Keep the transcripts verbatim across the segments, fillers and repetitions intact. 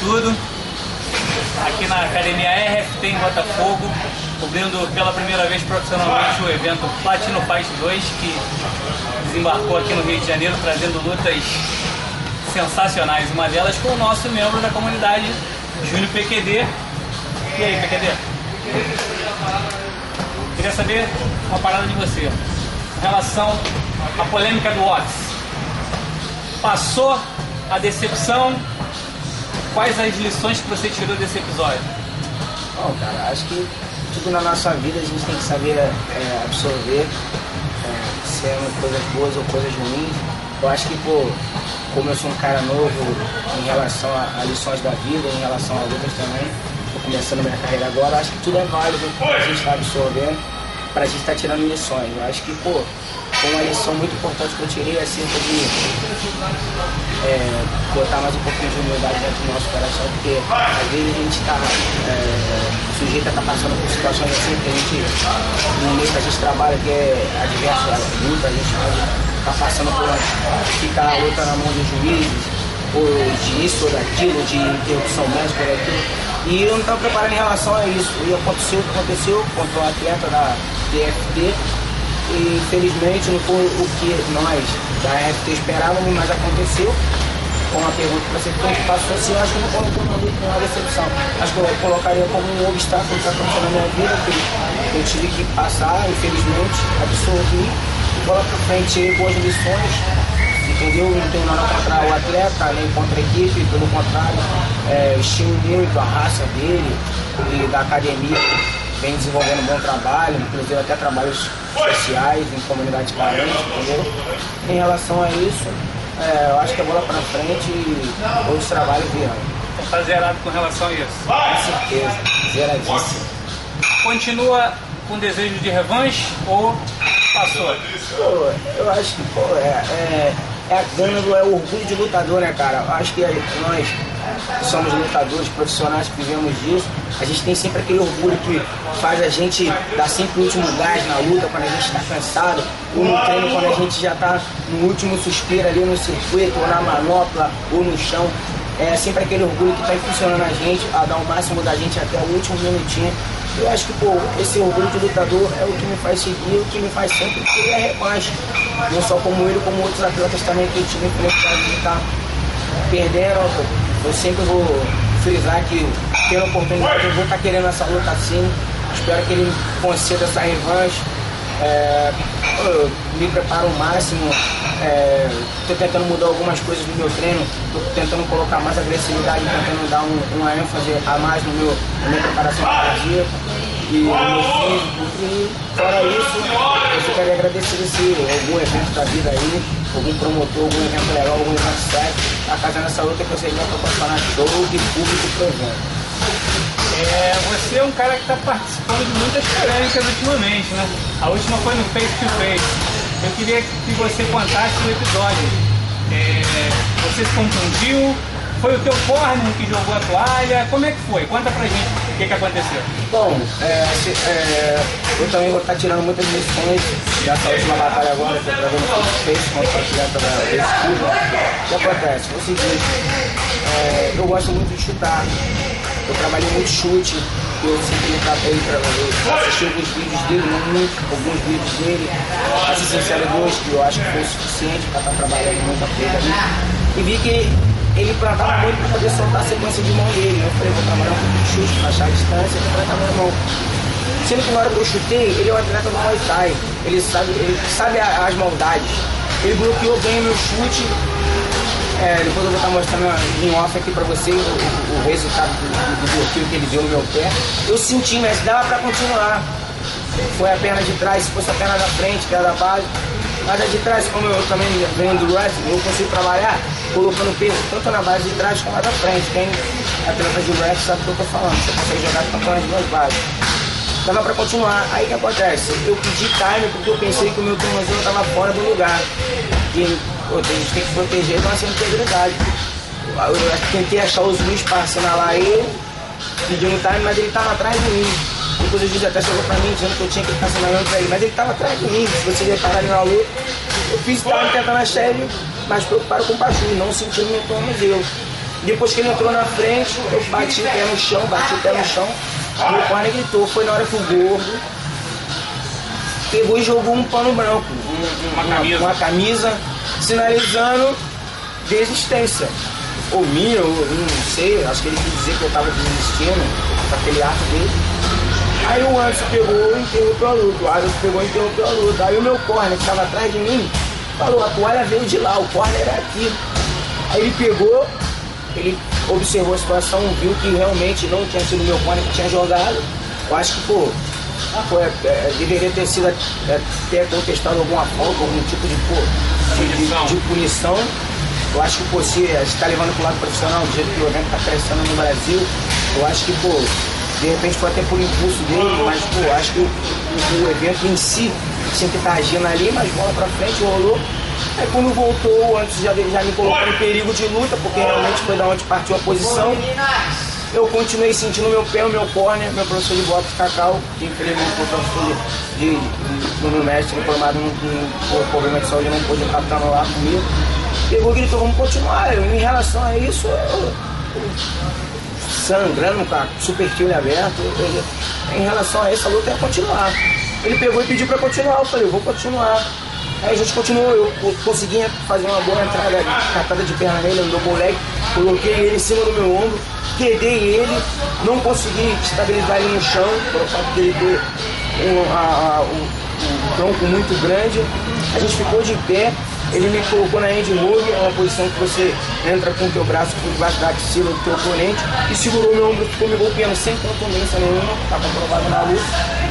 tudo. Aqui na Academia R F T em Botafogo, cobrindo pela primeira vez profissionalmente o evento Platino Fight dois, que desembarcou aqui no Rio de Janeiro, trazendo lutas sensacionais. Uma delas com o nosso membro da comunidade, Júnior P Q D. E aí, P Q D? Queria saber uma parada de você em relação à polêmica do Ox. Passou a decepção? Quais as lições que você tirou desse episódio? Bom, cara, acho que tudo na nossa vida a gente tem que saber é, absorver, é, se é coisas boas ou coisas ruins. Eu acho que, pô, como eu sou um cara novo em relação a, a lições da vida, em relação a lutas também, tô começando minha carreira agora, acho que tudo é válido pra gente estar absorvendo, pra gente estar tirando lições. Eu acho que, pô, uma lição muito importante que eu tirei é sempre de é, botar mais um pouquinho de humildade dentro do nosso coração, porque às vezes a gente está é, sujeito a estar tá passando por situações assim que a gente, no meio que a gente trabalha, que é adverso à luta, a gente pode estar tá passando por ficar a luta na mão dos juízes, ou disso ou daquilo, de interrupção médica ou daquilo. E eu não estava preparado em relação a isso. E aconteceu o que aconteceu contra o atleta da D F T. E infelizmente não foi o que nós da R F T esperávamos, mas aconteceu. Com uma pergunta que você fez, que passou assim, eu acho que não colocou na luta uma decepção. Acho que eu colocaria como um obstáculo que está acontecendo na minha vida, que eu tive que passar, infelizmente, absorvi e bola pra frente, boas lições, entendeu? Não tenho nada contra o atleta, nem contra a equipe, pelo contrário, é, estimo muito a raça dele e da academia. Vem desenvolvendo um bom trabalho, inclusive até trabalhos sociais em comunidades carentes, entendeu? Em relação a isso, é, eu acho que é bola pra frente e outros trabalhos virão. Então tá zerado com relação a isso? Com certeza, zeradíssimo. Continua com desejo de revanche ou passou? Pô, eu acho que, pô, é, é, é a gana, é o orgulho de lutador, né, cara? Eu acho que nós que somos lutadores profissionais que vivemos disso, a gente tem sempre aquele orgulho que faz a gente dar sempre o último gás na luta quando a gente está cansado, ou no treino quando a gente já está no último suspiro ali no circuito, ou na manopla, ou no chão. É sempre aquele orgulho que está impulsionando a gente a dar o máximo da gente até o último minutinho. Eu acho que, pô, esse orgulho de lutador é o que me faz seguir, o que me faz sempre querer a revanche. Não só como ele, como outros atletas também que eu tive influenciado de estar perdendo. Eu sempre vou frisar que, tendo oportunidade, eu vou estar querendo essa luta assim. Espero que ele conceda essa revanche. É, eu me preparo o máximo. Estou é, tentando mudar algumas coisas no meu treino. Estou tentando colocar mais agressividade, tentando dar um, uma ênfase a mais no meu, na minha preparação cardíaca e no meu físico. E fora isso, eu ficaria agradecido se algum evento da vida aí, algum promotor, algum evento legal, algum evento sério, está fazendo essa luta que eu sei que vai proporcionar show de público pro evento. É, você é um cara que está participando de muitas polêmicas ultimamente, né? A última foi no Face to Face. Eu queria que você contasse o episódio. É, você se contundiu? Foi o teu corner que jogou a toalha? Como é que foi? Conta pra gente o que, que aconteceu. Bom, é, se, é, eu também vou estar tirando muitas lições dessa última batalha agora, que eu estou trazendo o Face contra a atleta da esquiva. O que acontece? É o seguinte, é, eu gosto muito de chutar. Eu trabalhei muito chute, eu sempre tratei para eu assistir alguns vídeos dele, não muito, alguns vídeos dele, pra ser sincero, dois, que eu acho que foi o suficiente para estar trabalhando muita coisa ali. E vi que ele plantava muito para poder soltar a sequência de mão dele. Eu falei, vou trabalhar um pouco de chute, para achar a distância e plantar minha mão. Sendo que na hora que eu chutei, ele é um atleta do Muay Thai, ele sabe, ele sabe as maldades. Ele bloqueou bem o meu chute. É, depois eu vou estar mostrando em off aqui pra vocês o, o, o resultado do, do bloqueio que ele deu no meu pé. Eu senti, mas dava pra continuar. Foi a perna de trás, se fosse a perna da frente, que era da base. Mas a de trás, como eu também venho do wrestling, eu consigo trabalhar colocando peso tanto na base de trás como na da frente. Quem atleta de wrestling sabe o que eu tô falando, você consegue jogar tanto nas duas bases. Dava pra continuar. Aí o que acontece? Eu pedi time porque eu pensei que o meu tornozelo estava fora do lugar. E pô, a gente tem que proteger a nossa integridade. Eu, eu tentei achar os juiz para assinalar ele, pedindo time, mas ele estava atrás de mim. Depois o juiz até chegou pra mim dizendo que eu tinha que estar assinalando pra ele, mas ele estava atrás de mim. Se vocês repararem na luta, eu fiz time tentando achar ele, mas preocupado com o Pachu, não sentindo meu tornozelo. Depois que ele entrou na frente, eu bati o pé no chão, bati o pé no chão, o meu corner gritou. Foi na hora que o Gordo pegou e jogou um pano branco, um, um, uma, camisa. uma camisa, sinalizando desistência. Ou minha, ou não sei, acho que ele quis dizer que eu estava desistindo, com aquele ato dele. Aí o Anderson pegou e interrompeu a luta, o Anderson pegou e interrompeu a luta. Aí o meu corner, que estava atrás de mim, falou, a toalha veio de lá, o corner era aqui. Aí ele pegou, ele observou a situação, viu que realmente não tinha sido o meu corner que tinha jogado. Eu acho que, pô, pô é, é, deveria ter sido é, ter contestado alguma falta, algum tipo de, pô, de, de, de punição. Eu acho que, pô, se a gente está levando para o lado profissional, do jeito que o evento está crescendo no Brasil, eu acho que, pô, de repente foi até por impulso dele, mas, pô, acho que o, o, o evento em si tinha que estar agindo ali, mas bola pra frente, rolou. Aí quando voltou, antes já, já me colocou em perigo de luta, porque realmente foi da onde partiu a posição. Eu continuei sentindo meu pé, o meu corner, meu professor de boxe, Cacau, que infelizmente foi professor de, de, de, do mestre, formado por problema de saúde, não pôde estar no lá comigo. Pegou e gritou, vamos continuar. Eu, em relação a isso, eu, eu, sangrando, cara, super tiro aberto. Eu, eu, em relação a isso, a luta é continuar. Ele pegou e pediu pra continuar, eu falei, eu vou continuar. Aí a gente continuou, eu, eu consegui fazer uma boa entrada, cartada de perna nele, no meu moleque, coloquei ele em cima do meu ombro, quedei ele, não consegui estabilizar ele no chão, pelo fato dele ter um, a, a, um, um tronco muito grande. A gente ficou de pé. Ele me colocou na hand move, é uma posição que você entra com o teu braço por debaixo da axila do teu oponente e segurou meu ombro, ficou me golpeando sem contundência nenhuma, está comprovado na luta.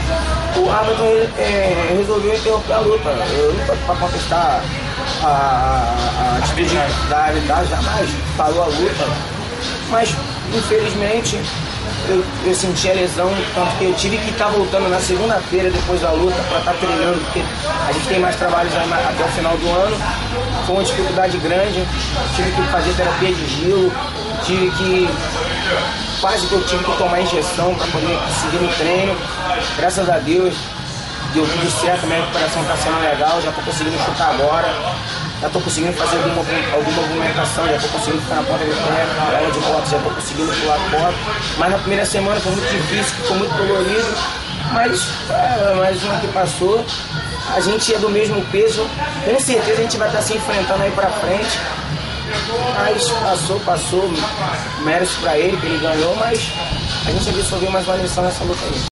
O árbitro é, resolveu interromper a luta. Eu não estou para contestar a, a, a atitude da arbitragem, jamais parou a luta, mas infelizmente eu, eu senti a lesão, tanto que eu tive que estar voltando na segunda-feira depois da luta para estar treinando, porque a gente tem mais trabalhos até o final do ano. Foi uma dificuldade grande, tive que fazer terapia de gelo, tive que quase que eu tive que tomar injeção para poder seguir no treino. Graças a Deus deu tudo certo, minha recuperação está sendo legal, já estou conseguindo chutar agora. Já estou conseguindo fazer alguma, alguma movimentação, já estou conseguindo ficar na ponta do pé, na aula de boxe, já estou conseguindo pular fora. Mas na primeira semana foi muito difícil, ficou muito dolorido, mas é, mais uma que passou. A gente é do mesmo peso, com certeza a gente vai estar se enfrentando aí pra frente. Mas passou, passou, mérito pra ele, que ele ganhou, mas a gente absorveu mais uma lição nessa luta aí.